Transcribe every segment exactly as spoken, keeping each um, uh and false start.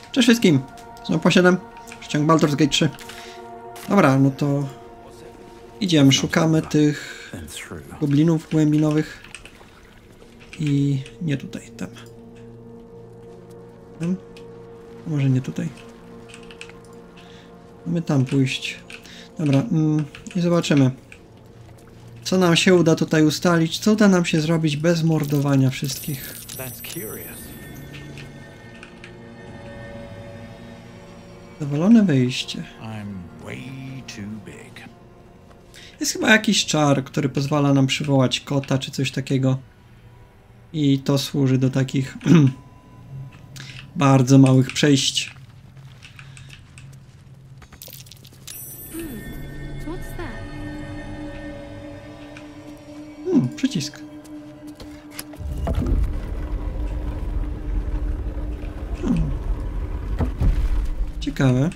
Cześć wszystkim! Znowu posiadam ściąg Baldur's Gate trzy. Dobra, no to idziemy, szukamy tych goblinów głębinowych. I nie tutaj, tam. Tam? A może nie tutaj. Mamy tam pójść. Dobra, mm, i zobaczymy, co nam się uda tutaj ustalić, co uda nam się zrobić bez mordowania wszystkich. Dowolone wyjście. Jest chyba jakiś czar, który pozwala nam przywołać kota czy coś takiego. I to służy do takich bardzo małych przejść. Hmm, przycisk. Hmm. Ciekawe.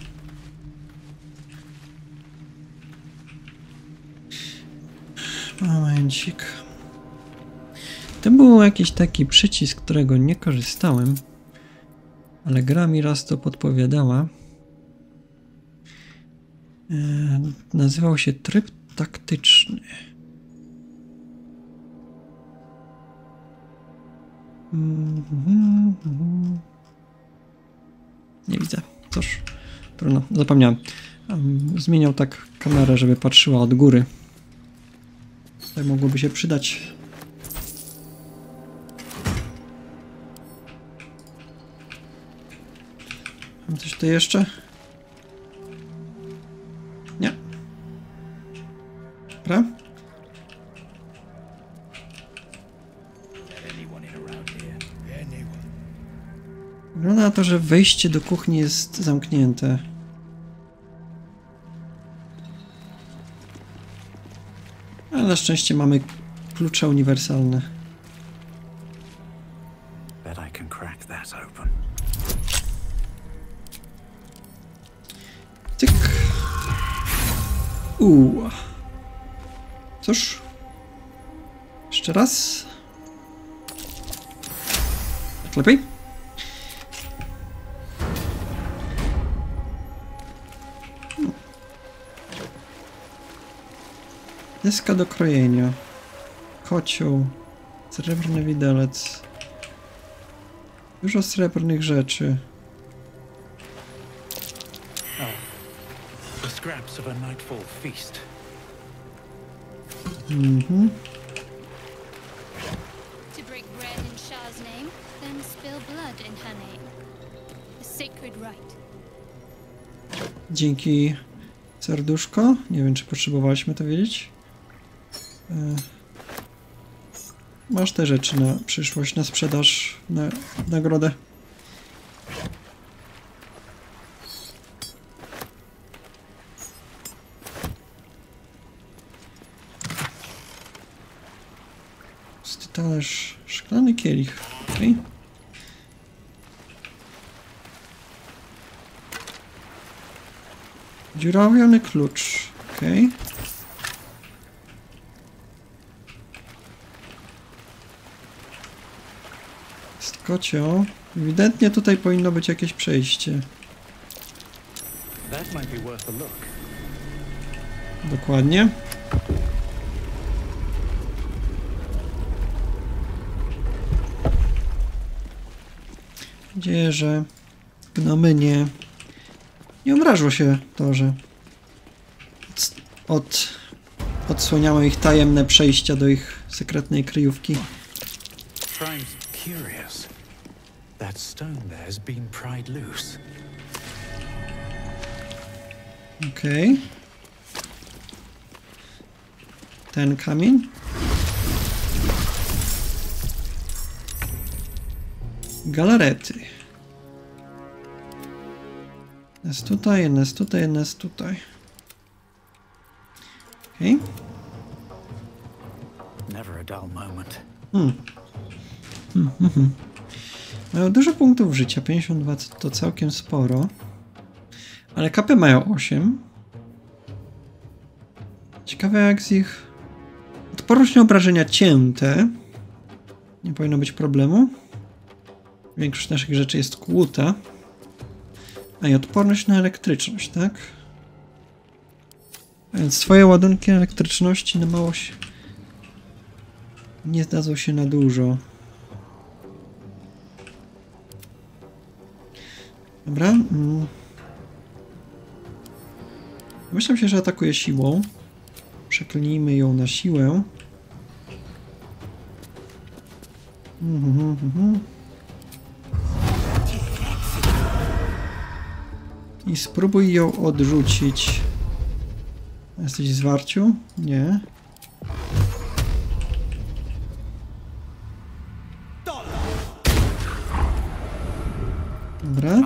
Momencik. To był jakiś taki przycisk, którego nie korzystałem, ale gra mi raz to podpowiadała. Eee, nazywał się tryb taktyczny. Mm-hmm. Nie widzę. Cóż, trudno, zapomniałem. Zmieniał tak kamerę, żeby patrzyła od góry. Tak mogłoby się przydać. Mam coś tu jeszcze? Nie. Dobra. Wygląda na to, że wejście do kuchni jest zamknięte. Ale na szczęście mamy klucze uniwersalne. Tyk. Uuu. Cóż. Jeszcze raz. Tak lepiej? Deska do krojenia. Kocioł. Srebrny widelec. Dużo srebrnych rzeczy. Mhm. Dzięki, serduszko. Nie wiem, czy potrzebowaliśmy to wiedzieć. Masz te rzeczy na przyszłość, na sprzedaż, na nagrodę. Pusty talerz, szklany kielich. Okay. Dziurawiony klucz. Okay. Kocioł. Ewidentnie tutaj powinno być jakieś przejście. Dokładnie. Mam nadzieję, że gnomy nie, nie obrażą się to, że od, odsłaniały ich tajemne przejścia do ich sekretnej kryjówki. That stone there has been pried loose. Okej. Okay. Ten kamień. Galarety. Jest tutaj, jest tutaj, jest tutaj. Okej. Okay. Never a dull moment. Hmm. Hmm, hmm, hmm. Mają dużo punktów życia, pięćdziesiąt dwa to całkiem sporo. Ale kapy mają osiem. Ciekawe jak z ich... Odporność na obrażenia cięte. Nie powinno być problemu. Większość naszych rzeczy jest kłuta. A i odporność na elektryczność, tak? A więc twoje ładunki elektryczności na mało się... nie zdadzą się na dużo. Dobra. Mm. Myślę się, że atakuje siłą. Przeklnijmy ją na siłę. Mhm, mhm. I spróbuj ją odrzucić. Jesteś w zwarciu? Nie. Dobra.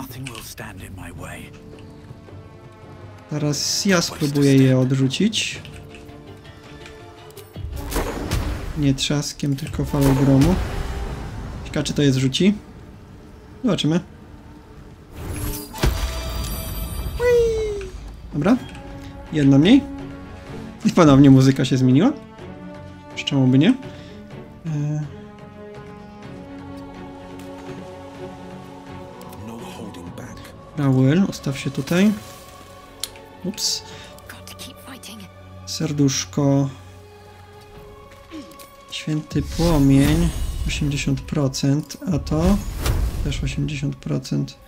Teraz ja spróbuję je odrzucić. Nie trzaskiem, tylko falą gromu. Ciekawe, czy to je zrzuci. Zobaczymy. Dobra. Jedna mniej. I ponownie muzyka się zmieniła. Czemu by nie? Eee... Raul, ustaw się tutaj. Ups. Serduszko. Święty płomień. osiemdziesiąt procent. A to? Też osiemdziesiąt procent.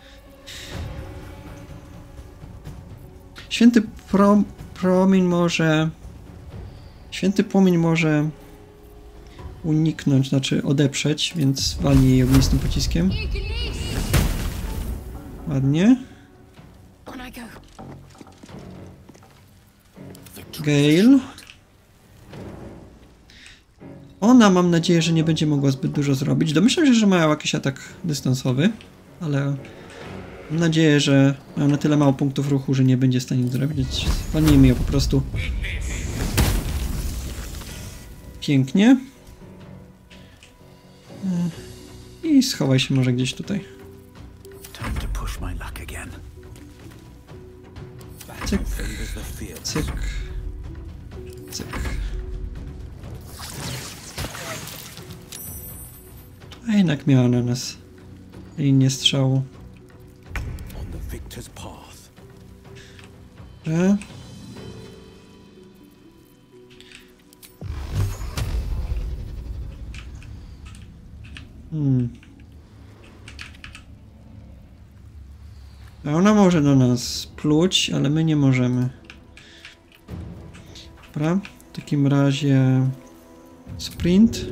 Święty pro, płomień może... Święty płomień może uniknąć, znaczy odeprzeć, więc walnij jej ognistym pociskiem. Ładnie. Gale. Ona, mam nadzieję, że nie będzie mogła zbyt dużo zrobić. Domyślam się, że mają jakiś atak dystansowy, ale mam nadzieję, że mają na tyle mało punktów ruchu, że nie będzie w stanie nic zrobić. Walnijmy ją po prostu. Pięknie. I schowaj się może gdzieś tutaj. Cyk, cyk, cyk. A jednak miała na nas linię strzału. Że? Hmm. A ona może do nas pluć, ale my nie możemy. Dobra, w takim razie sprint.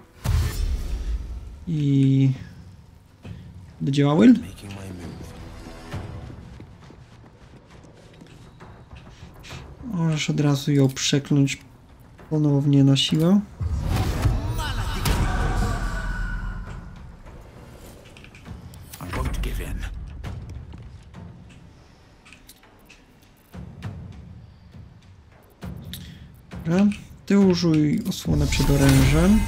I... Dodziała Will? Możesz od razu ją przekląć ponownie na siłę. Dobra. Ty użyj osłonę przed orężem.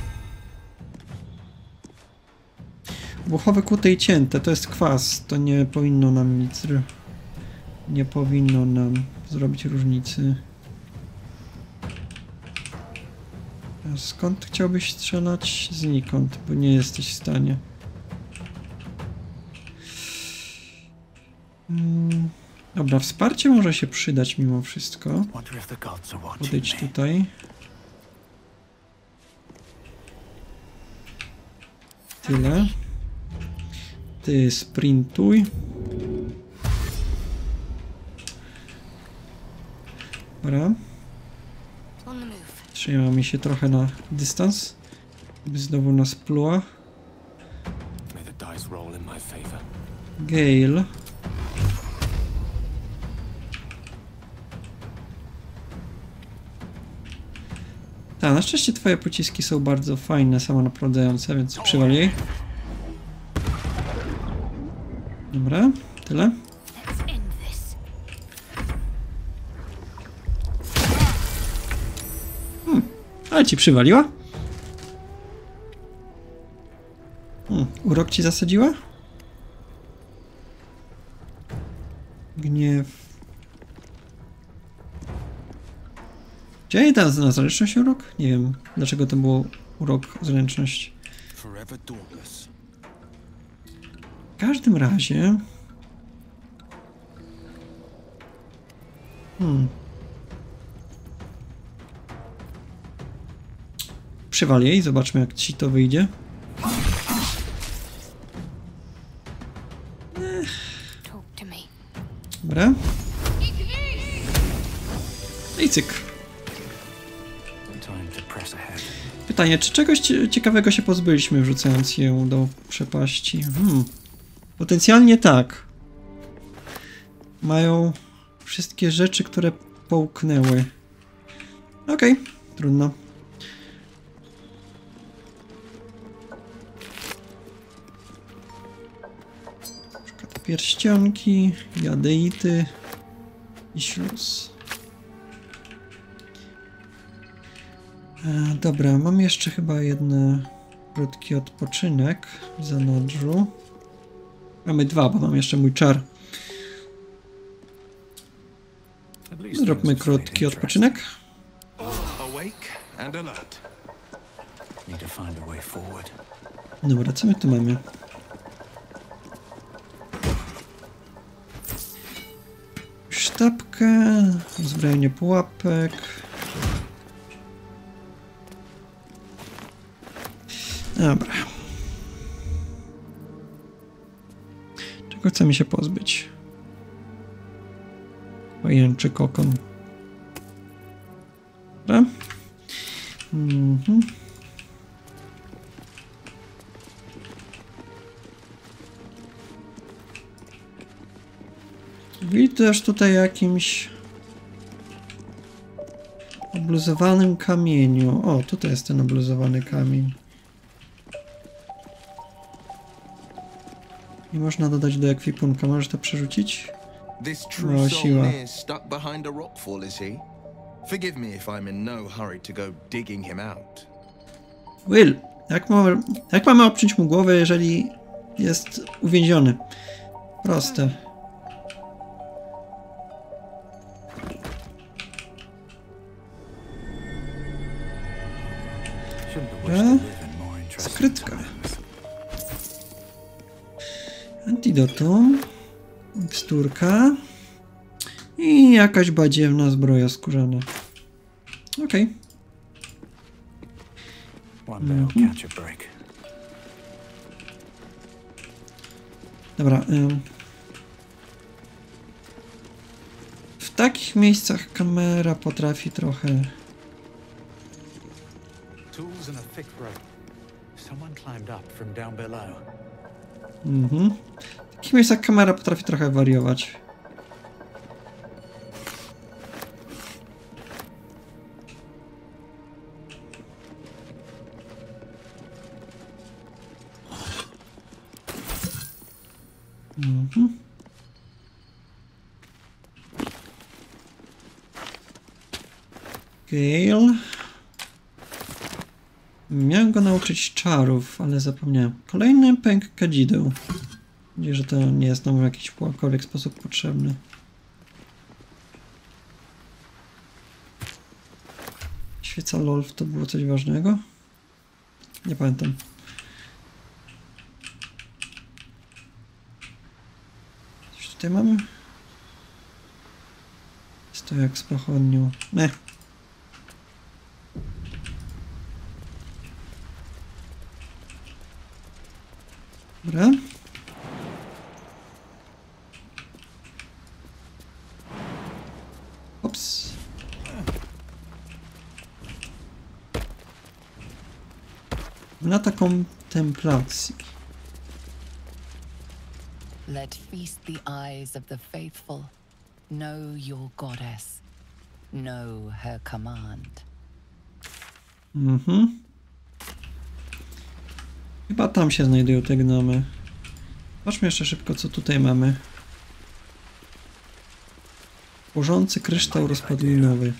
Buchowe kute i cięte, to jest kwas, to nie powinno nam nic... Nie powinno nam zrobić różnicy. A skąd chciałbyś strzelać? Znikąd, bo nie jesteś w stanie. Hmm. Dobra, wsparcie może się przydać mimo wszystko. Podejdź tutaj. Tyle. Ty sprintuj. Dobra. Trzymamy się trochę na dystans, by znowu nas pluła. Gale. Tak, na szczęście twoje pociski są bardzo fajne, samonaprowadzające, więc przywal jej. Dobra, tyle. Hmm, ale ci przywaliła? Hmm, urok ci zasadziła? Gniew. Czy ja teraz na zręczność urok? Nie wiem, dlaczego to było urok zręczność. W każdym razie Hmm. Przywal jej, zobaczmy jak ci to wyjdzie. Dobra. I cyk. Pytanie, czy czegoś ciekawego się pozbyliśmy, wrzucając ją do przepaści? Hmm. Potencjalnie tak. Mają wszystkie rzeczy, które połknęły. Okej, okay, trudno. Na przykład pierścionki, jadeity i śluz. E, dobra, mam jeszcze chyba jeden krótki odpoczynek w zanadrzu. Mamy dwa, bo mam jeszcze mój czar. Zróbmy krótki odpoczynek. Dobra, co my tu mamy? Sztabkę, uzbrojenie pułapek. Dobra. Czego chcemy się pozbyć? Pajęczy kokon. Dobra. Mhm. I też tutaj jakimś obluzowanym kamieniu. O, tutaj jest ten obluzowany kamień. I można dodać do ekwipunka. Możesz to przerzucić? No, siła. Will, jak mamy, jak mamy obciąć mu głowę, jeżeli jest uwięziony? Proste. E? Skrytka. Antidotum. Miksturka. I jakaś badziewna zbroja skórzana. Okej. Okay. Mhm. Dobra. Ym. W takich miejscach kamera potrafi trochę... Mhm. W takich miejscach kamera potrafi trochę wariować. Mhm. Gale. Miałem go nauczyć czarów, ale zapomniałem. Kolejny pęk kadzideł. Widzę, że to nie jest nam w jakikolwiek sposób potrzebny. Świeca Lolf to było coś ważnego? Nie pamiętam. Coś tutaj mamy? Jest to jak z pochodnią. Ne. Dobra. Ops. Na taką kontemplacji. Let feast the eyes of the faithful. Know your goddess. Know her command. Mhm. Chyba tam się znajdują te gnomy. Zobaczmy jeszcze szybko, co tutaj mamy. Porzący kryształ rozpadlinowy.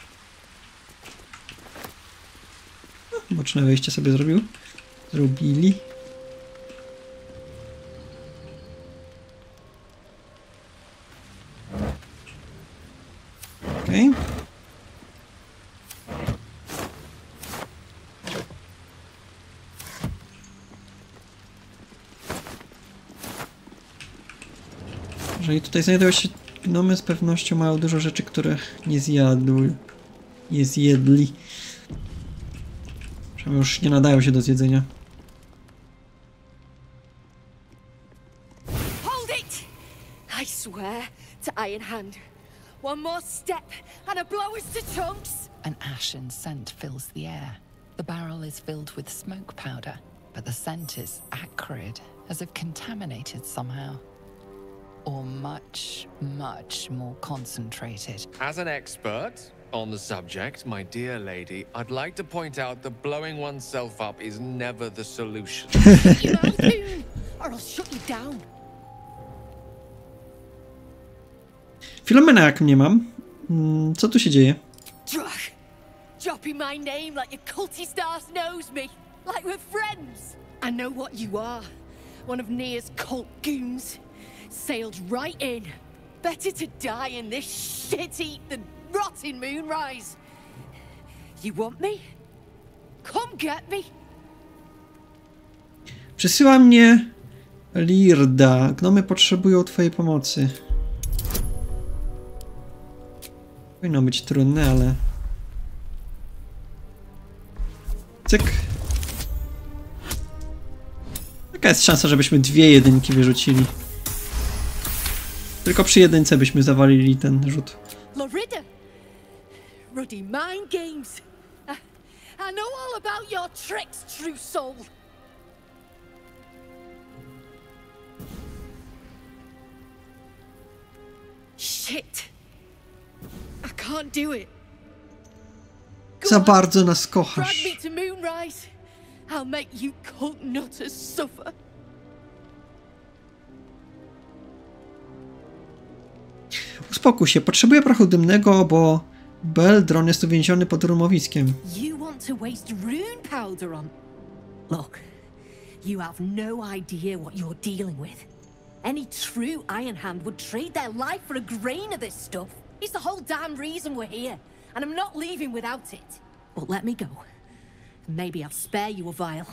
No, boczne wejście sobie zrobił. Zrobili. Okej. Okay. Jeżeli tutaj znajdują się Gnomy z pewnością mają dużo rzeczy, które nie zjadły. Nie zjedli. Przynajmniej już nie nadają się do zjedzenia. Hold it! I swear to Iron Hand. One more step and I blow us to chunks. An ashen scent fills the air. The barrel is filled with smoke powder, but the scent is acrid, as if contaminated somehow. Or much, much more concentrated. As an expert on the subject, my dear lady, I'd like to point out that blowing oneself up is never the solution. You Malcoon, or I'll shut you down. Filomena jak mnie mam? Mm, co tu się dzieje? Drach, dropping my name like your culty stars knows me, like we're friends. I know what you are, one of Nia's cult goons. Sailed right in. Better to die in this shit heap than rot in Moonrise. You want me? Come get me. Przysyła mnie Lirda. Gnomy potrzebują twojej pomocy. Powinno być trudne, ale... Cyk. Jaka jest szansa, żebyśmy dwie jedynki wyrzucili? Tylko przy jedynce byśmy zawalili ten rzut. Lorida. Ruddy mind games. I, I know all about your tricks, true soul. Shit. I can't do it. Go Za on. bardzo nas Drag kochasz. me to Moonrise. I'll make you cult nutters suffer. Uspokój się, potrzebuję prochu dymnego, bo Beldron jest uwięziony pod rumowiskiem. You want to waste rune powder on? Look, you have no idea what you're dealing with. Any true Iron Hand would trade their life for a grain of this stuff. It's the whole damn reason we're here, and I'm not leaving without it. But let me go. Maybe I'll spare you a vial.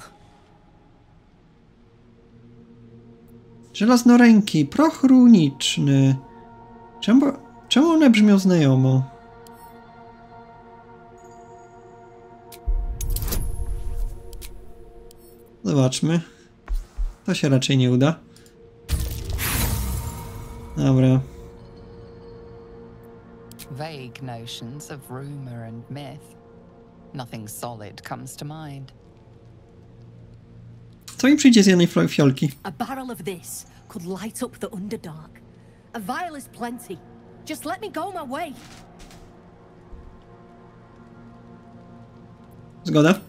Żelaznoręki, proch runiczny. Czemu, czemu one brzmią znajomo? Zobaczmy. To się raczej nie uda. Dobra. Vague notions of rumor and myth. Nothing solid comes to mind. Co mi przyjdzie z jednej flo- fiolki? A barrel of this could light up the Underdark. A vial is plenty. Just let me go my way. Zgoda?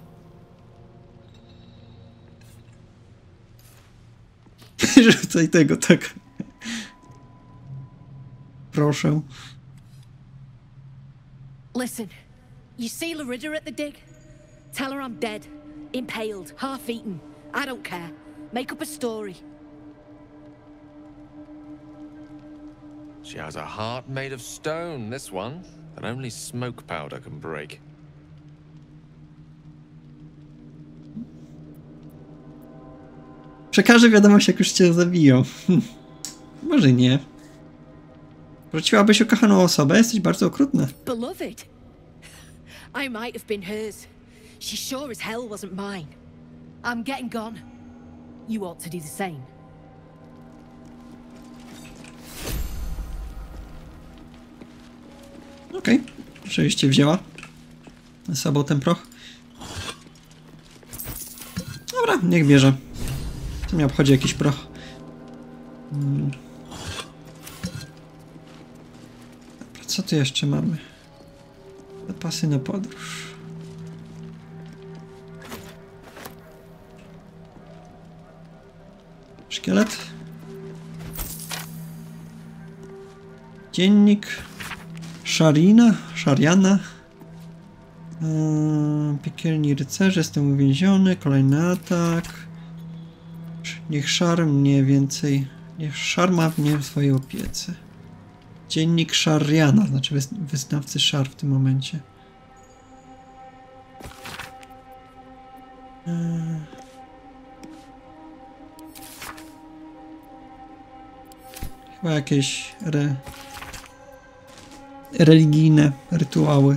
Rzucaj tego, tak. Proszę. Listen, you see Lorida at the dig? Tell her I'm dead, impaled, half-eaten. I don't care. Make up a story. She has a heart made of stone, this one, that only smoke powder can break. Przekażę wiadomość, jak już cię zabiją. Hm. Może nie. Wróciłabyś ukochaną osobę? Jesteś bardzo okrutna. Beloved? I might have been hers. She sure as hell wasn't mine. I'm getting gone. You ought to do the same. Okej. Okay. Oczywiście wzięła ze sobą ten proch. Dobra, niech bierze. Co mnie obchodzi jakiś proch. Hmm. Dobra, co tu jeszcze mamy? Zapasy na podróż. Szkielet. Dziennik. Szarina. Szariana. Eee, piekielni rycerze. Jestem uwięziony. Kolejny atak. Niech szar mnie więcej... Niech szar ma mnie w swojej opiece. Dziennik Szariana. Znaczy wyznawcy szar w tym momencie. Eee. Chyba jakieś re... religijne rytuały.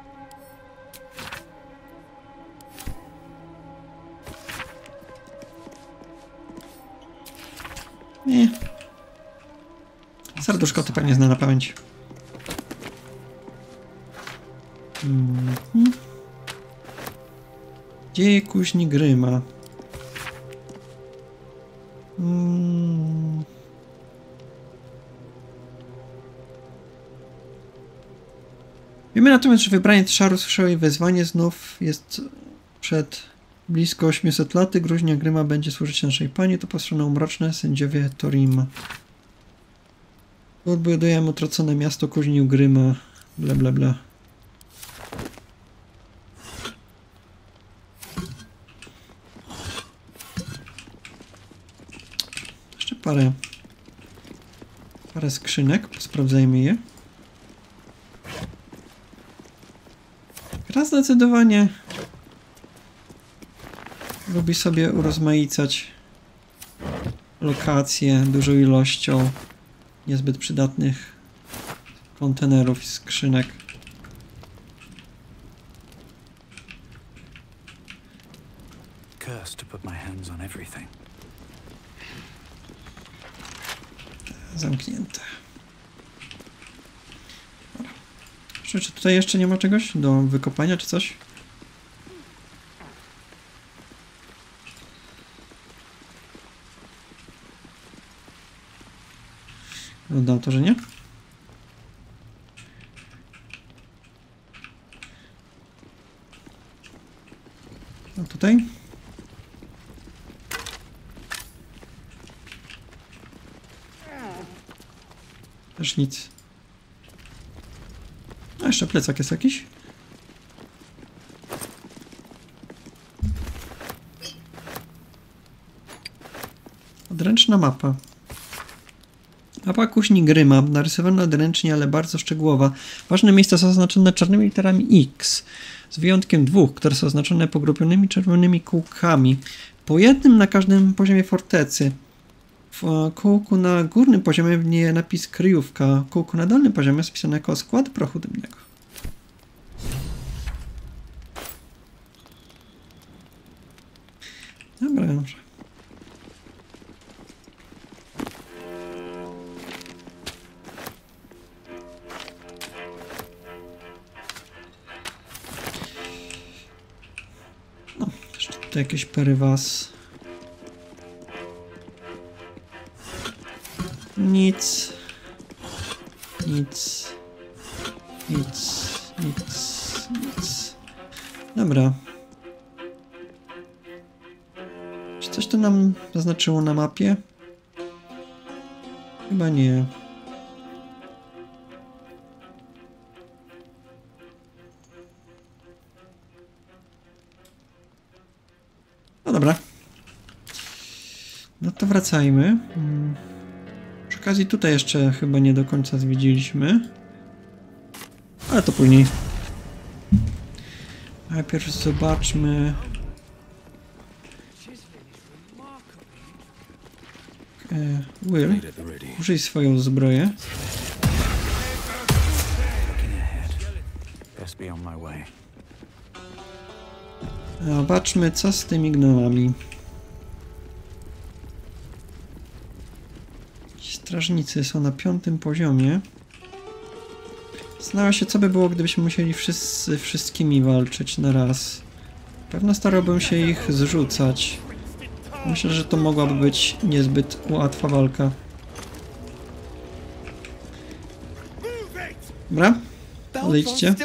Nie. Serduszko to pewnie zna na pamięć. Mhm. Dzieje kuźni Gryma. Hmm. Wiemy natomiast, że wybranie Szaru słyszał jej wezwanie znów jest przed blisko ośmiuset laty. Gruźnia Gryma będzie służyć naszej pani. To postrzegną mroczne sędziowie Torima. Odbudujemy utracone miasto kuźnił Gryma. Bla bla bla. Jeszcze parę parę skrzynek. Sprawdzajmy je. Gra zdecydowanie lubi sobie urozmaicać lokacje dużą ilością niezbyt przydatnych kontenerów i skrzynek. Cursed to put my hands on everything. Zamknięte. Czy, czy tutaj jeszcze nie ma czegoś do wykopania, czy coś? Wygląda na to, że nie. A tutaj? Też nic. A jeszcze plecak jest jakiś. Odręczna mapa. Mapa kuźni Gryma, narysowana odręcznie, ale bardzo szczegółowa. Ważne miejsca są zaznaczone czarnymi literami X, z wyjątkiem dwóch, które są oznaczone pogrupionymi czerwonymi kółkami, po jednym na każdym poziomie fortecy. W kółku na górnym poziomie widnieje napis kryjówka, kółku na dolnym poziomie jest pisane jako skład prochu dymnego. Dobra, dobrze. No, jeszcze tutaj jakieś perywas. Nic. Nic. Nic. Nic. Nic. Dobra. Czy coś to nam zaznaczyło na mapie? Chyba nie. No dobra. No to wracajmy. Hmm. Przy okazji tutaj jeszcze chyba nie do końca zwiedziliśmy. Ale to później. Najpierw zobaczmy. E, Will, użyj swoją zbroję. Zobaczmy, co z tymi gnomami. Strażnicy są na piątym poziomie. Zastanawiam się, co by było, gdybyśmy musieli wszyscy wszystkimi walczyć na raz. Pewno starałbym się ich zrzucać. Myślę, że to mogłaby być niezbyt łatwa walka. Dobra, odejdźcie.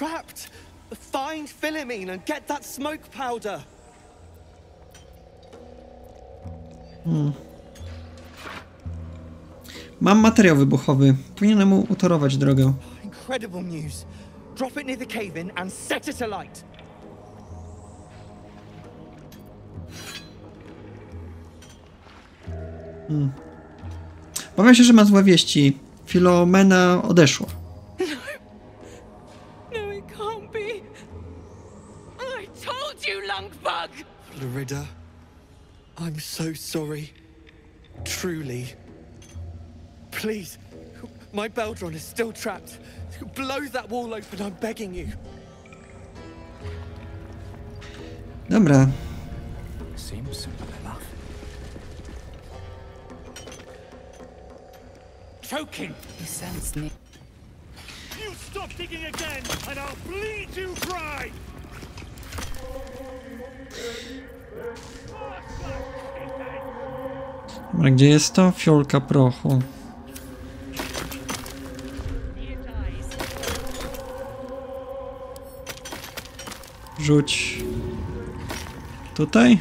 Hmm. Mam materiał wybuchowy. Powinienem mu utorować drogę. Incredible news. Drop it near the cave-in and set it alight. Hmm. Obawiam się, że ma złe wieści. Filomena odeszła. No, it can't be. I told you, Lungbug! Lorida, I'm so sorry. Truly. Please, My Beldron is still trapped. Blow that wall open, I'm begging you. Dobra. Seems simple enough. Choking! You sense me. You stop digging again, and I'll bleed you dry! Dobra, gdzie jest to? Fiolka prochu. Rzuć. Tutaj?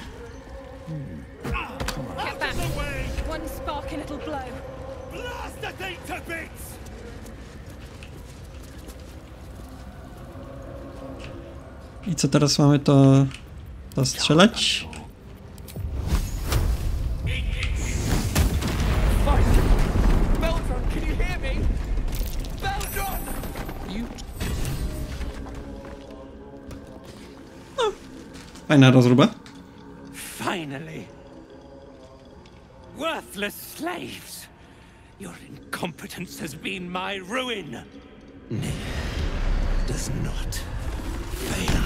Get back. One spark and it'll blow. Blast the thing to bits! I co teraz mamy to... to strzelać? Beldron, can you hear me? Beldron! You Fajna rozruba. finally! Worthless slaves! Your incompetence has been my ruin! Nay, does not fail.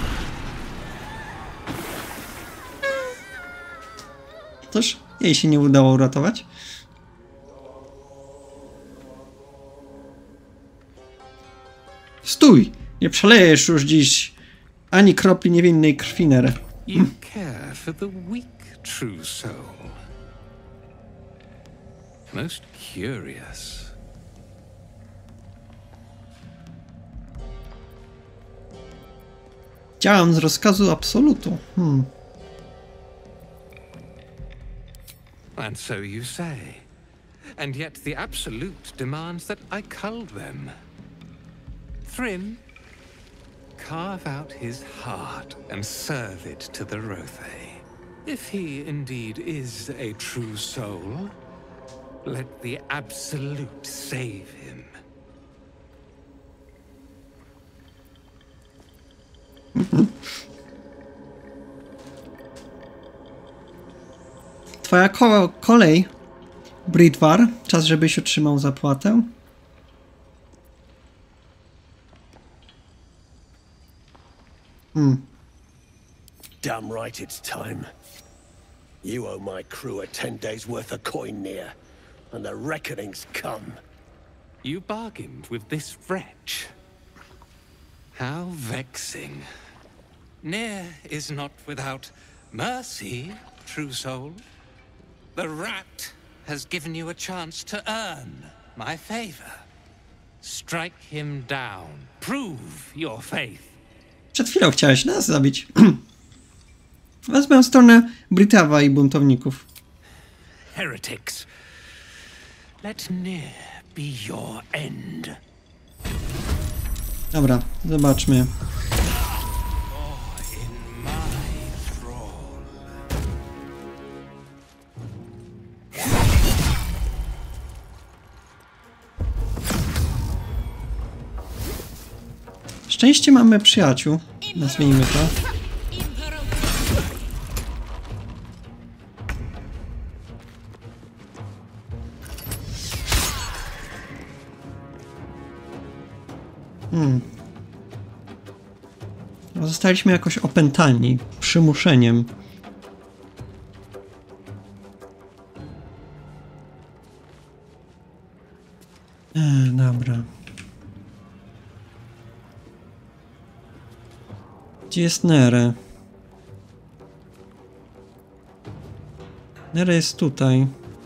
Też jej się nie udało uratować. Stój! Nie przelejesz już dziś ani kropli niewinnej krwi, Nere. You care for the weak, true soul. Most curious. Działam z rozkazu absolutu. Hmm. And so you say. And yet the Absolute demands that I cull them. Thrym, carve out his heart and serve it to the Rothay. If he indeed is a true soul, let the Absolute save him. Twoja ko kolej, Bridwar. Czas, żebyś otrzymał zapłatę. Hmm. Damn right it's time. You owe my crew a ten days worth of coin near, and the reckoning's come. You bargained with this wretch. How vexing. Near is not without mercy, true soul. The rat has given you a chance to earn my favor. Strike him down. Prove your faith. Przed chwilą chciałeś nas zabić. Wezmę stronę Britawa i buntowników. Heretics. Let Near be your end. Dobra, zobaczmy. In my thrall. Szczęście mamy przyjaciół. Nazwijmy to. Hmm. Zostaliśmy jakoś opętani przymuszeniem. E, dobra. Gdzie jest Nere? Nere jest tutaj.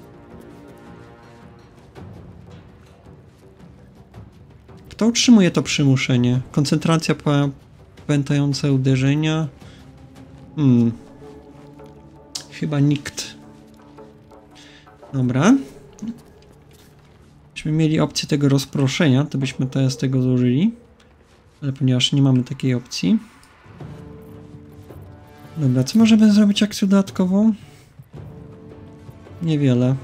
Kto utrzymuje to przymuszenie? Koncentracja, pamiętające uderzenia? Hmm. Chyba nikt. Dobra. Gdybyśmy mieli opcję tego rozproszenia, to byśmy teraz tego zużyli. Ale ponieważ nie mamy takiej opcji. Dobra, co możemy zrobić akcją dodatkową? Niewiele.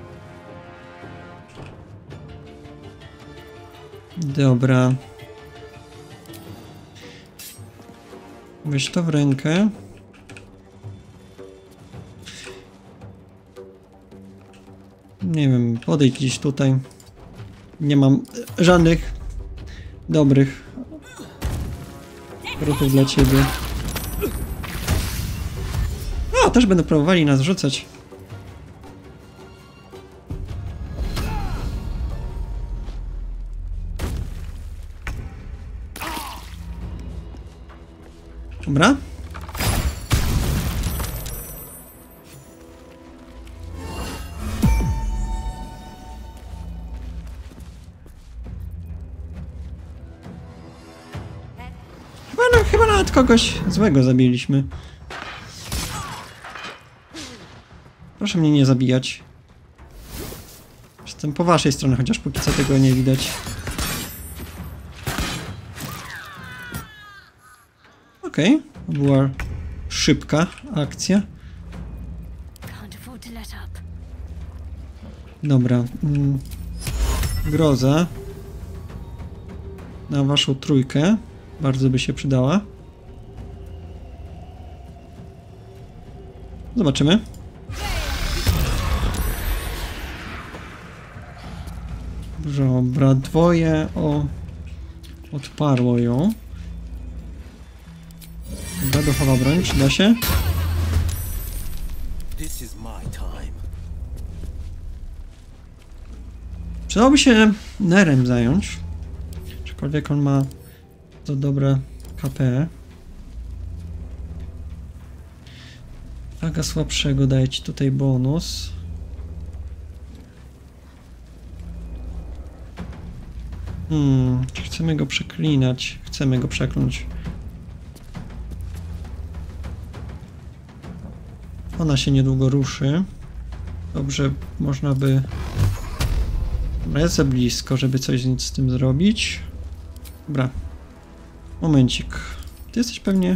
Dobra. Weź to w rękę. Nie wiem, podejdź gdzieś tutaj. Nie mam żadnych dobrych ruchów dla ciebie. O, też będą próbowali nas rzucać. Dobra. Chyba, no, chyba nawet kogoś złego zabiliśmy. Proszę mnie nie zabijać. Jestem po waszej stronie, chociaż póki co tego nie widać. Okej, okay. To była szybka akcja. Dobra. Mm. Groza. Na waszą trójkę. Bardzo by się przydała. Zobaczymy. Dobra, dwoje o... odparło ją. Dobra, duchowa broń, przyda się. Przydałoby się Nerem zająć. Aczkolwiek on ma to dobre K P. Waga słabszego daje ci tutaj bonus. Hmm, czy chcemy go przeklinać? Chcemy go przekląć. Ona się niedługo ruszy. Dobrze, można by... Jest za blisko, żeby coś z tym zrobić. Dobra. Momencik. Ty jesteś pewnie...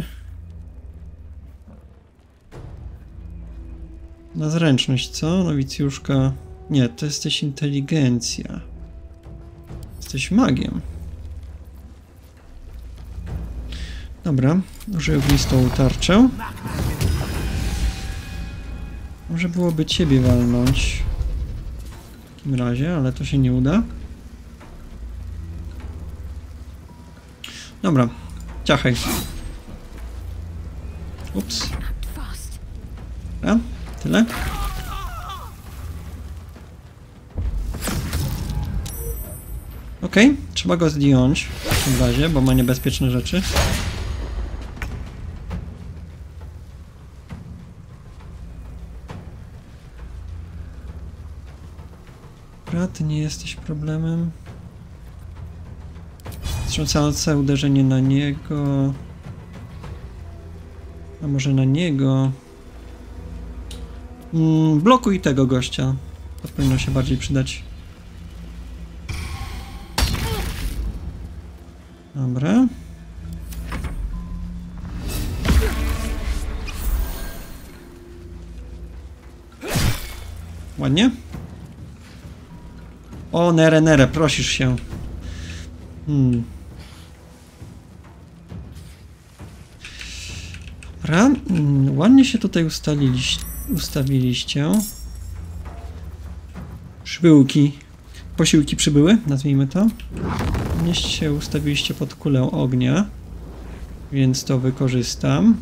na zręczność, co? Nowicjuszka... Nie, to jesteś inteligencja. Jesteś magiem. Dobra, użyję ognistą tarczę. Może byłoby ciebie walnąć. W takim razie, ale to się nie uda. Dobra, ciachaj. Ups. Dobra, tyle. Okej, okay, trzeba go zdjąć w tym razie, bo ma niebezpieczne rzeczy. Dobra, ty nie jesteś problemem. Wstrząsające uderzenie na niego. A może na niego? Mm, blokuj tego gościa. To powinno się bardziej przydać. Dobra. Ładnie. O, Nere, Nere, prosisz się. Hmm. Dobra. Hmm, ładnie się tutaj ustaliliście, ustawiliście. Przybyłki. Posiłki przybyły, nazwijmy to. Nie się ustawiliście pod kulę ognia, więc to wykorzystam.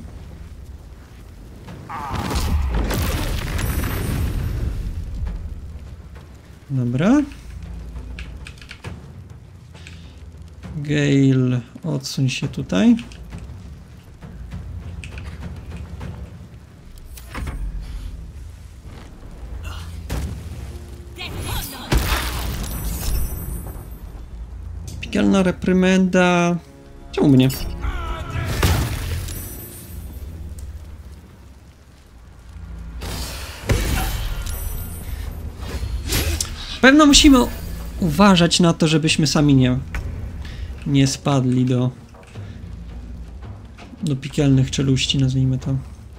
Dobra. Gale, odsuń się tutaj. Piekielna reprymenda. Czemu mnie? Pewno musimy uważać na to, żebyśmy sami nie, nie spadli do do piekielnych czeluści, nazwijmy to.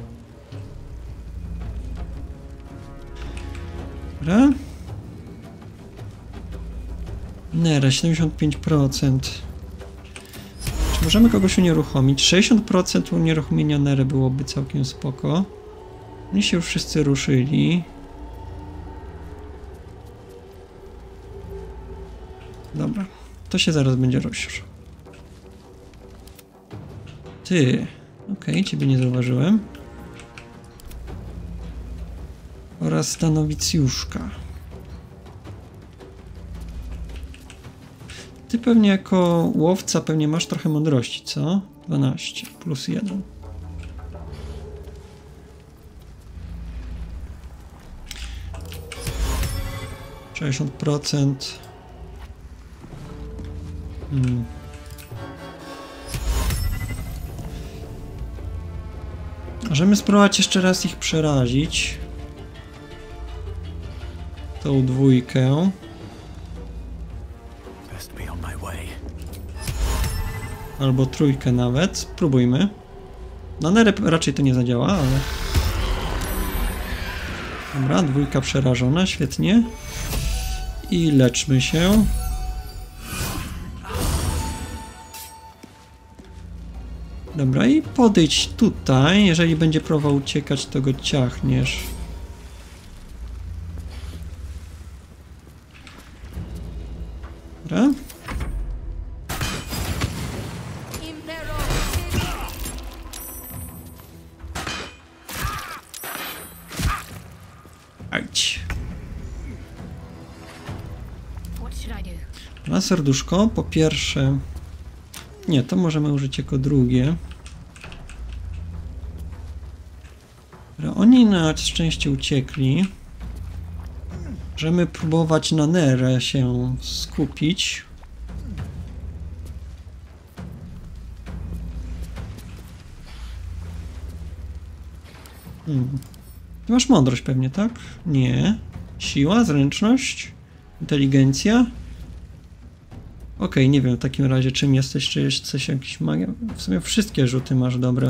Dobra. Nere, siedemdziesiąt pięć procent. Czy możemy kogoś unieruchomić? sześćdziesiąt procent unieruchomienia Nere byłoby całkiem spoko. Oni się już wszyscy ruszyli. Dobra, to się zaraz będzie rozsiał. Ty, okej, okay, ciebie nie zauważyłem. Oraz ta nowicjuszka. Ty pewnie jako łowca pewnie masz trochę mądrości, co? dwanaście plus jeden. sześćdziesiąt procent. Hmm. Możemy spróbować jeszcze raz ich przerazić. Tą dwójkę. Albo trójkę nawet. Spróbujmy. Na Nerę raczej to nie zadziała, ale... Dobra, dwójka przerażona, świetnie. I leczmy się. Dobra, i podejdź tutaj. Jeżeli będzie próbował uciekać, to go ciachniesz. Dobra. Ajć. Na serduszko, po pierwsze... Nie, to możemy użyć jako drugie. Oni na szczęście uciekli. Możemy próbować na Nerę się skupić. Hmm. Ty masz mądrość pewnie, tak? Nie. Siła, zręczność, inteligencja. Okej, okay, nie wiem w takim razie czym jesteś, czy jesteś jakiś magia. W sumie wszystkie rzuty masz dobre.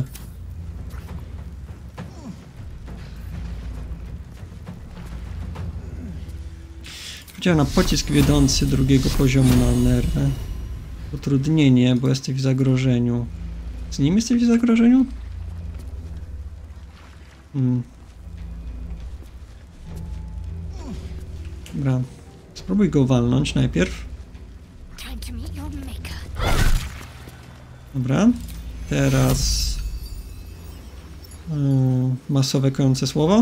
Chciałem na pocisk wiodący drugiego poziomu na Nerę. Utrudnienie, bo jesteś w zagrożeniu. Z nim jesteś w zagrożeniu? Hmm. Dobra. Spróbuj go walnąć najpierw. Dobra. Teraz... Yy, masowe kojące słowo.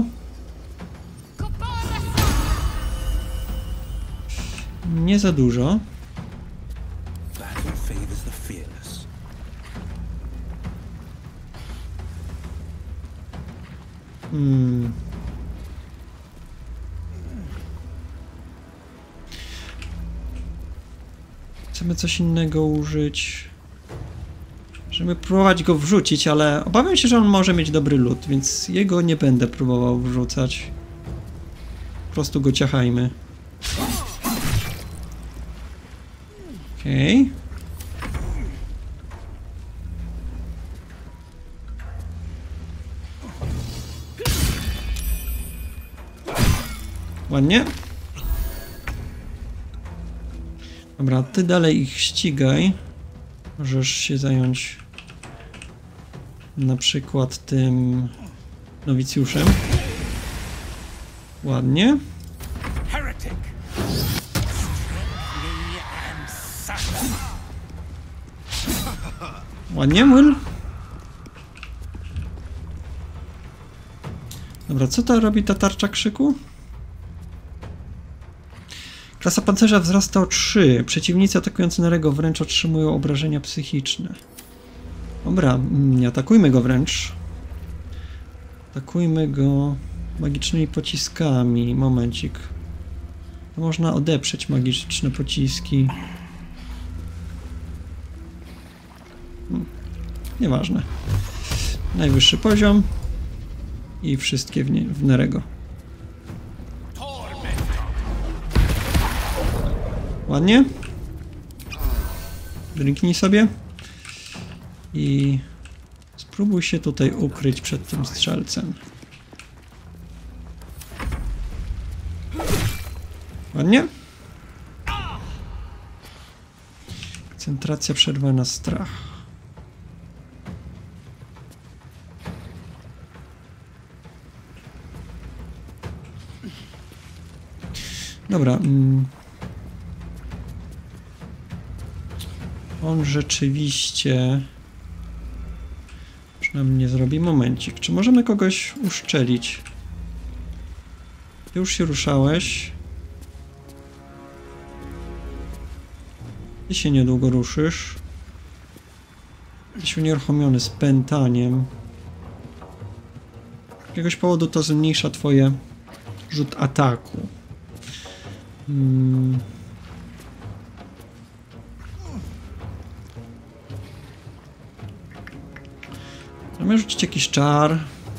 Nie za dużo. Hmm. Chcemy coś innego użyć. Możemy próbować go wrzucić, ale obawiam się, że on może mieć dobry lód, więc jego nie będę próbował wrzucać. Po prostu go ciachajmy. Okej. Okay. Ładnie. Dobra, ty dalej ich ścigaj. Możesz się zająć na przykład tym nowicjuszem. Ładnie. Ładnie, Will. Dobra, co to robi ta tarcza krzyku? Klasa pancerza wzrasta o trzy. Przeciwnicy atakujący Nerego wręcz otrzymują obrażenia psychiczne. Dobra, nie atakujmy go wręcz. Atakujmy go magicznymi pociskami. Momencik. Można odeprzeć magiczne pociski. Hmm. Nieważne. Najwyższy poziom. I wszystkie w, nie, w Nerego. Ładnie. Drinknij sobie. I spróbuj się tutaj ukryć przed tym strzelcem. Ładnie. Koncentracja przerwa na strach. Dobra. On rzeczywiście... Przynajmniej nie zrobi. Momencik. Czy możemy kogoś uszczelić? Ty już się ruszałeś. Ty się niedługo ruszysz. Jesteś unieruchomiony z pętaniem. Z jakiegoś powodu to zmniejsza twoje rzut ataku. Hmm. Możemy rzucić jakiś czar.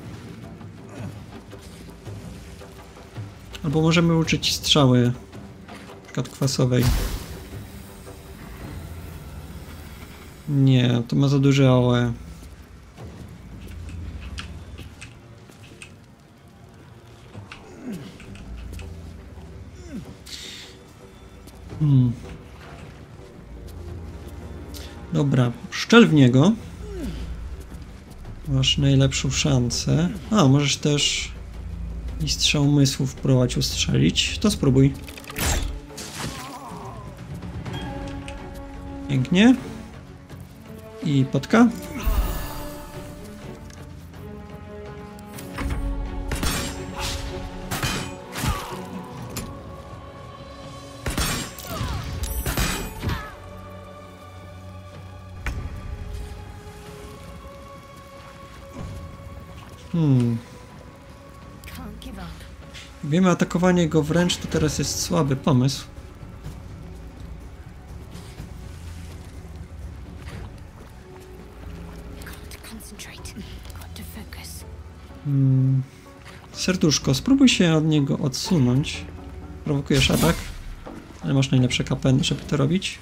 Albo możemy użyć strzały. Na przykład kwasowej. Nie, to ma za duże A O E. Hmm. Dobra, szczel w niego. Masz najlepszą szansę. A, możesz też i strzał umysłu wprowadzić, ustrzelić. To spróbuj. Pięknie. I potka. Hmm. Wiemy, atakowanie go wręcz to teraz jest słaby pomysł. Hmm. Serduszko, spróbuj się od niego odsunąć. Prowokujesz atak, ale masz najlepsze K P, żeby to robić.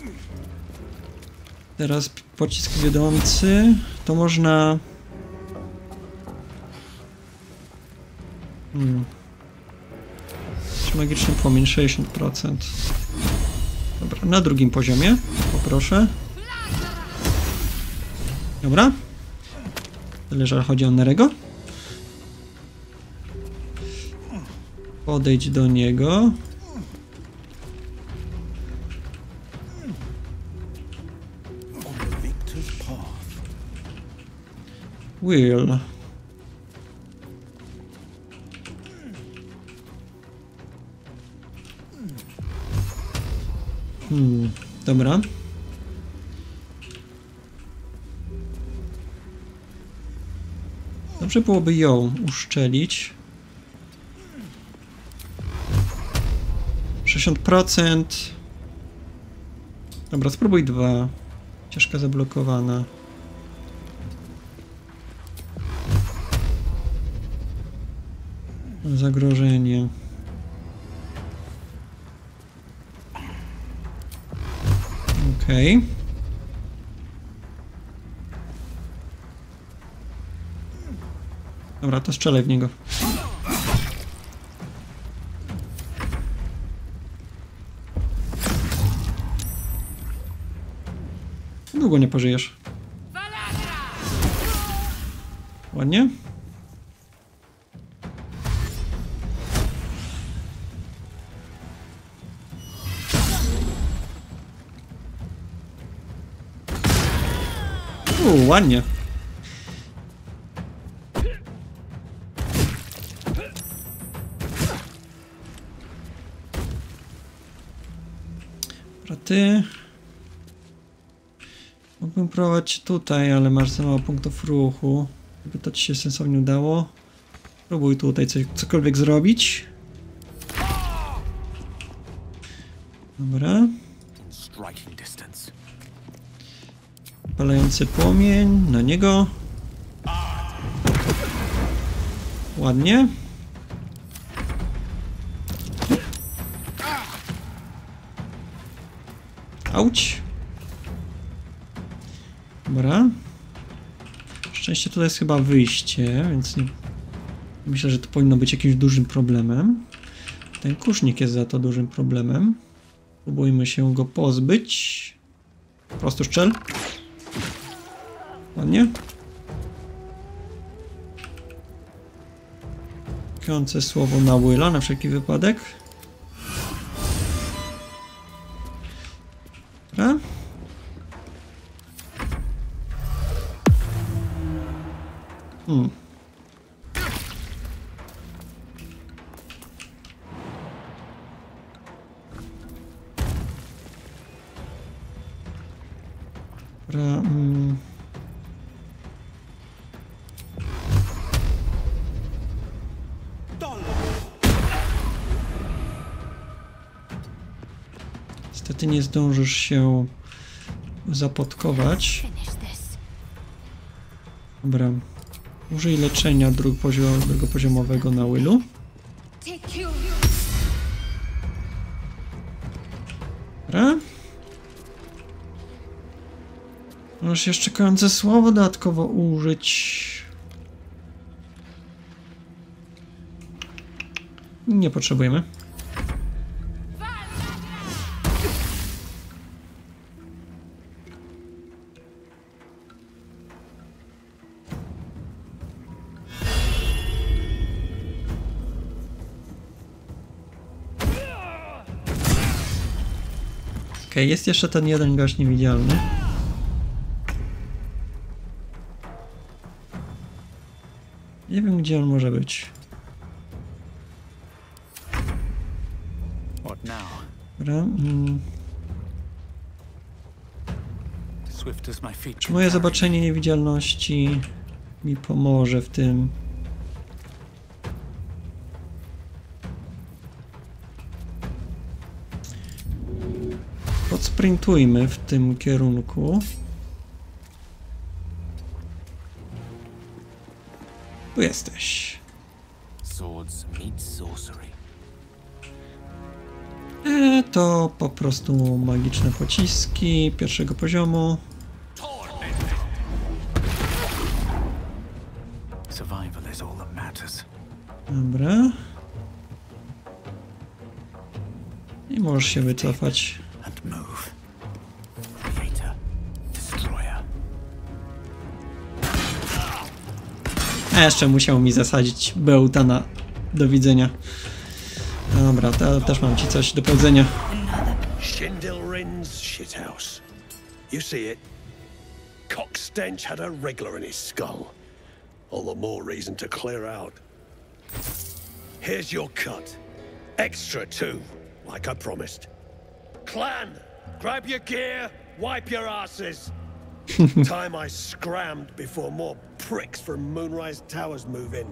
Teraz pocisk wiodący. To można... Hmm. Magiczny płomień sześćdziesiąt procent. Dobra, na drugim poziomie poproszę. Dobra. Tyle, że chodzi o Nerego. Podejdź do niego. Will. Hmm, dobra. Dobrze byłoby ją uszczelić. sześćdziesiąt procent. Dobra, spróbuj dwa. Ścieżka zablokowana. Zagrożenie. Okej. Okay. Dobra, to strzelaj w niego. Długo nie pożyjesz. Ładnie. Uuu, ładnie. Dobra, ty... Mógłbym próbować tutaj, ale masz za mało punktów ruchu. Gdyby to ci się sensownie udało. Próbuj tutaj coś, cokolwiek zrobić. Dobra. Palający płomień na niego. Ładnie. Auć. Dobra. Szczęście tutaj jest chyba wyjście, więc nie... myślę, że to powinno być jakimś dużym problemem. Ten kusznik jest za to dużym problemem. Próbujmy się go pozbyć. Po prostu strzel. Ładnie. Kończące słowo na Willa na wszelki wypadek. Dobra. Hmm. Dobra, mm. Niestety nie zdążysz się zapotkować. Dobra. Użyj leczenia dróg poziom, drugopoziomowego na Willu. Dobra. Możesz jeszcze kojące słowo dodatkowo użyć. Nie potrzebujemy. Okej, okay, jest jeszcze ten jeden gość niewidzialny. Nie wiem, gdzie on może być. Dobra. Mm. Czy moje zobaczenie niewidzialności mi pomoże w tym? Podsprintujmy w tym kierunku. Tu jesteś. E, to po prostu magiczne pociski pierwszego poziomu. Dobra. I możesz się wycofać. A jeszcze musiał mi zasadzić bełta na do widzenia. Dobra, to też mam ci coś do powiedzenia. Shindelrin's shithouse. You see it? Cock stench had a wriggler in his skull. All the more reason to clear out. Here's your cut. Extra too, like I promised. Clan, grab your gear, wipe your asses. Time I scrammed before more pricks from Moonrise Towers move in.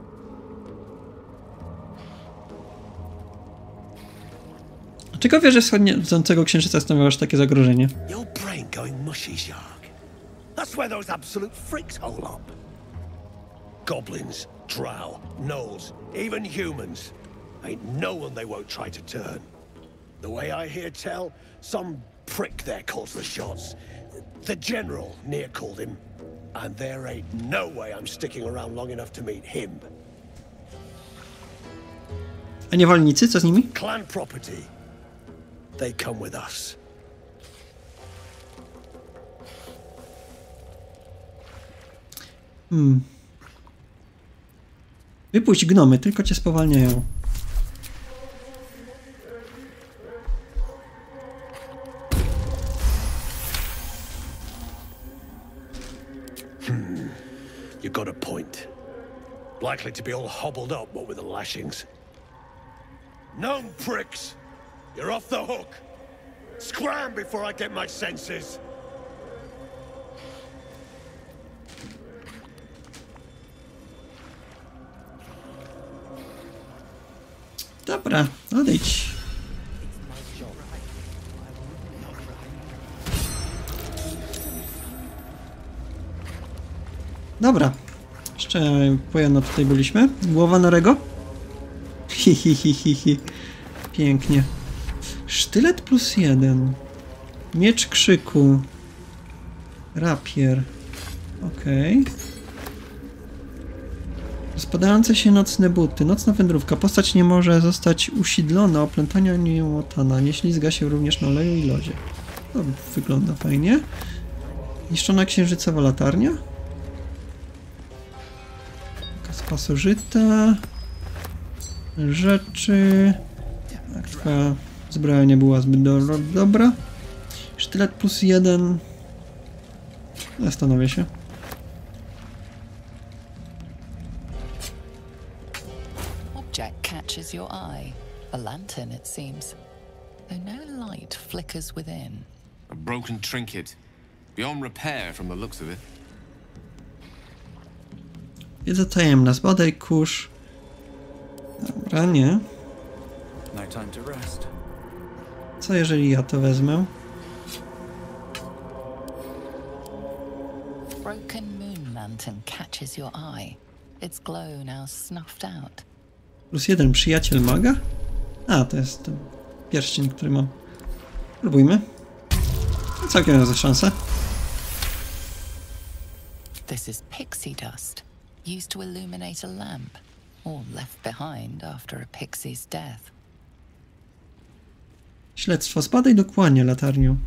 Czego wieży wschodzącego księżyca stanowiło aż takie zagrożenie? Your brain going mushy, Shark. That's where those absolute freaks hole up. Goblins, drow, gnolls, even humans. Ain't no one they won't try to turn. The way I hear tell, some prick there calls the shots. The general near called him. And there ain't no way I'm sticking around long enough to meet him. A niewolnicy, co z nimi? Clan property. They come with us. Hmm. Wypuść gnomy, tylko cię spowalniają. Hmm. You got a point. Likely to be all hobbled up, what with the lashings. Gnome pricks! You're off the hook! Scram before I get my senses! Dobra, odejdź. Dobra. Jeszcze pojemno tutaj byliśmy. Głowa Norego? Hi, hi, hi, hi, hi. Pięknie. Sztylet plus jeden. Miecz krzyku. Rapier. Okej. Okay. Rozpadające się nocne buty. Nocna wędrówka. Postać nie może zostać usidlona, oplątania nie łotana. Nie ślizga się również na oleju i lodzie. To wygląda fajnie. Niszczona księżycowa latarnia. Z pasożyta. Rzeczy. Tak, twoja zbroja nie była zbyt do dobra. Sztylet plus jeden. Zastanowię się. your eye. A lantern, it seems. Though no light flickers within. A broken trinket. Beyond repair from the looks of it. Wiedza tajemna, zbadaj kurz. Dobra, nie. No time to rest. Co jeżeli ja to wezmę? Broken moon lantern catches your eye. Its glow now snuffed out. Plus jeden przyjaciel maga? A, to jest ten pierścień, który mam. Próbujmy. Całkiem niezła szansa. This is pixie dust, used to illuminate a lamp, or left behind after a pixie's death. Śledztwo. Zbadaj dokładnie latarnię.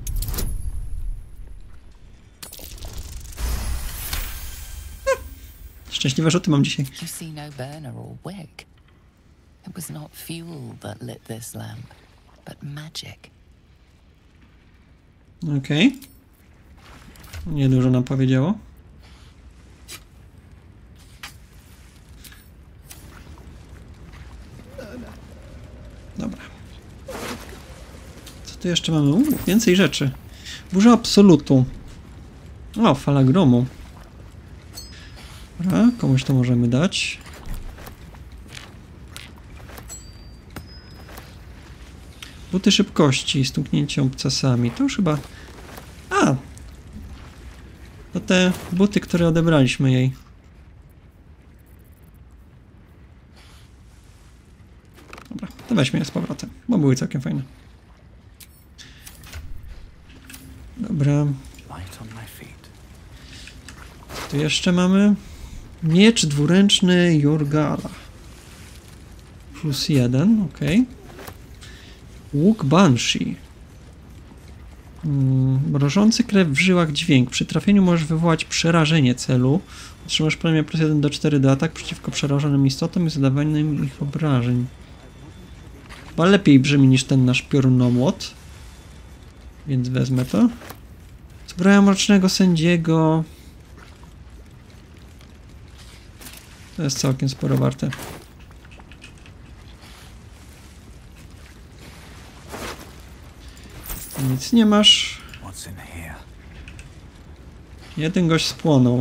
Szczęśliwe rzuty mam dzisiaj. You see no burner or wick. It was not fuel that lit this lamp, but magic. Okej. Okay. Niedużo nam powiedziało. Dobra. Co tu jeszcze mamy? Uu, więcej rzeczy. Burza absolutu. O, fala gromu. Dobra, komuś to możemy dać. Buty szybkości, stuknięcie obcasami. To już chyba... A! To te buty, które odebraliśmy jej. Dobra, to weźmy je z powrotem, bo były całkiem fajne. Dobra. Tu jeszcze mamy miecz dwuręczny Jorgala. Plus jeden, ok. Łuk Banshee. Mm, mrożący krew w żyłach dźwięk. Przy trafieniu możesz wywołać przerażenie celu. Otrzymasz premię plus jeden do czterech do atak przeciwko przerażonym istotom i zadawaniem ich obrażeń. Chyba lepiej brzmi niż ten nasz piorunomłot. Więc wezmę to. Zbroja mrocznego sędziego. To jest całkiem sporo warte. Nic nie masz. Jeden gość spłonął.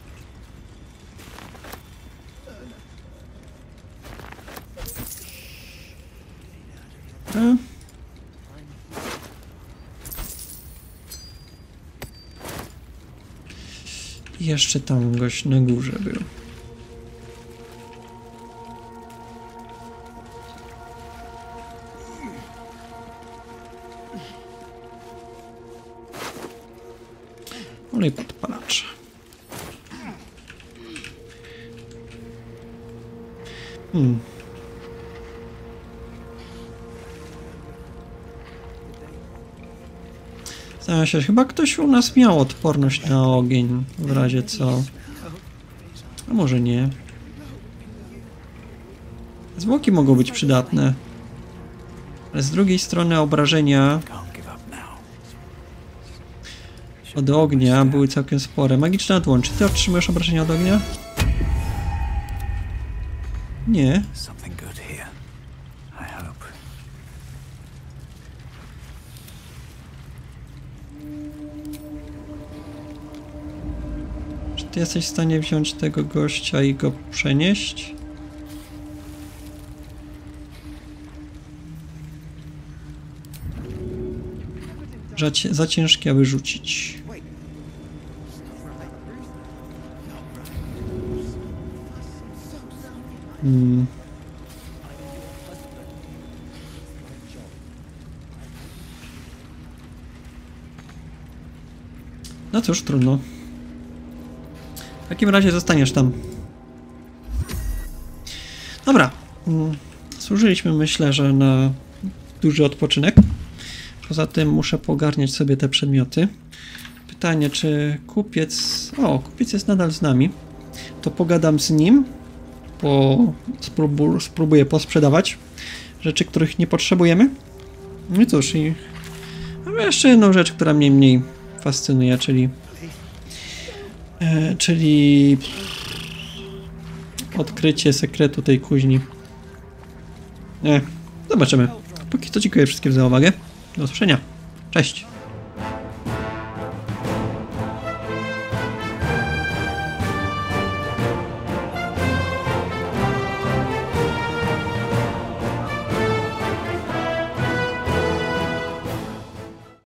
A? I jeszcze tam gość na górze był. Olej podpalacza. Hmm. Zastanawiam się, chyba ktoś u nas miał odporność na ogień, w razie co. A może nie. Zwłoki mogą być przydatne. Ale z drugiej strony obrażenia od ognia były całkiem spore. Magiczna dłoń. Czy ty otrzymujesz obrażenia od ognia? Nie. Czy ty jesteś w stanie wziąć tego gościa i go przenieść? Za, za ciężkie, aby rzucić. Hmm. No cóż, trudno. W takim razie zostaniesz tam. Dobra. Służyliśmy, myślę, że na duży odpoczynek. Poza tym muszę pogarniać sobie te przedmioty. Pytanie, czy kupiec... O, kupiec jest nadal z nami. To pogadam z nim. Po... Spróbu... Spróbuję posprzedawać rzeczy, których nie potrzebujemy. No i cóż, i... Mamy jeszcze jedną rzecz, która mnie mniej fascynuje, czyli... E, czyli... Odkrycie sekretu tej kuźni. Nie, zobaczymy. Póki co dziękuję wszystkim za uwagę. Do usłyszenia. Cześć.